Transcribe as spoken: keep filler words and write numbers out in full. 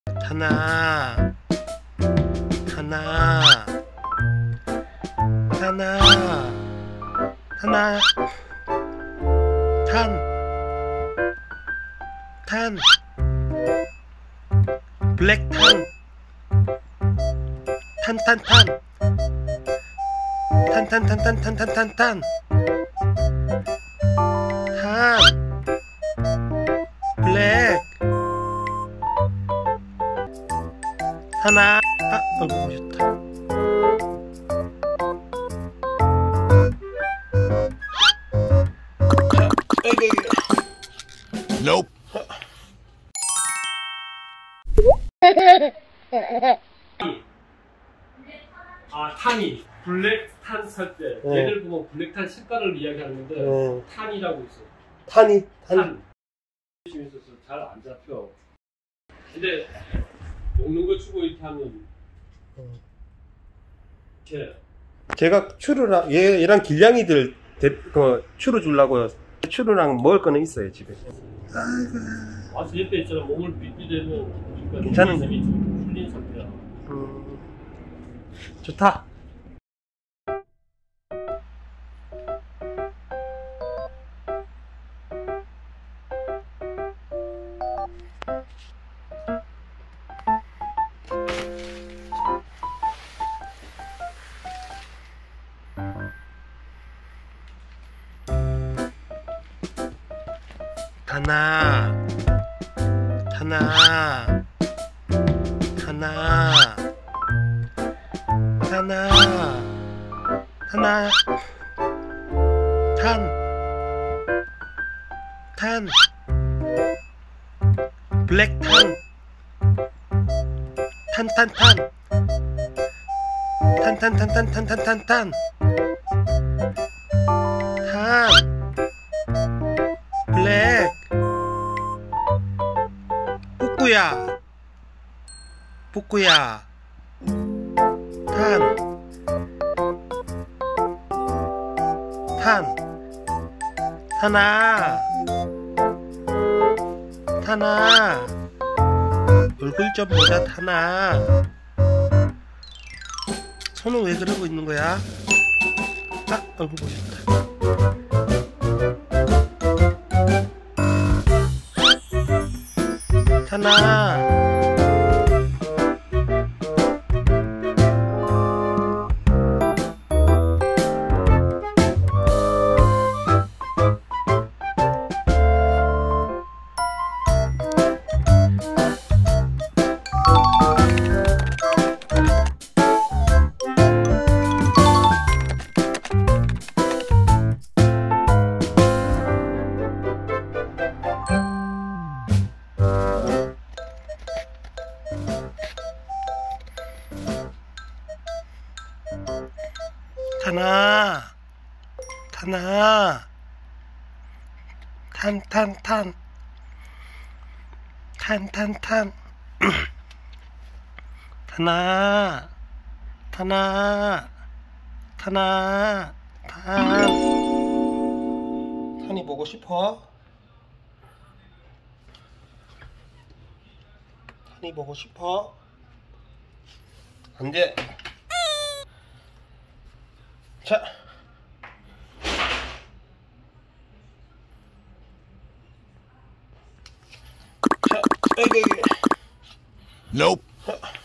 타나 타나 타나 타나 탄 탄 블랙 탄 탄 탄 탄 탄 탄 탄 탄 탄 탄 탄 탄 블랙 하나 아 얼굴 보셨다. 자 여기 Nope. 아 탄이 블랙탄 살 때 네. 얘들 보면 블랙탄 색깔을 이야기하는데 네. 탄이라고 있어. 탄이 탄 탄. 열심히 있어서 잘 안 잡혀. 근데 먹는 거 주고 이렇게 하면 이렇게 제가 추루랑 얘, 얘랑 길냥이들 대, 그, 추루 주려고요. 추루랑 먹을 거는 있어요 집에. 와서 옆에 있잖아. 몸을 비비대면 그러니까 괜찮은데? 힘이 좀 풀린 상태야. 음, 좋다. 타나 타나 타나 타나 타나 탄 탄 블랙 탄 탄 탄 탄 탄 탄 탄 탄 탄 탄 탄 탄 블랙 뿌꾸야 뿌꾸야 탄 탄 타나 타나 얼굴 좀 보자. 타나 손은 왜 그러고 있는 거야? 딱 얼굴 보셨다. 타나 타나 타나 탄 탄 탄 탄 탄 탄 타나 타나 타나 탄 탄이 보고 싶어? 탄이 보고 싶어? 안돼. 자, 자, 여기, 여기. Nope. 자.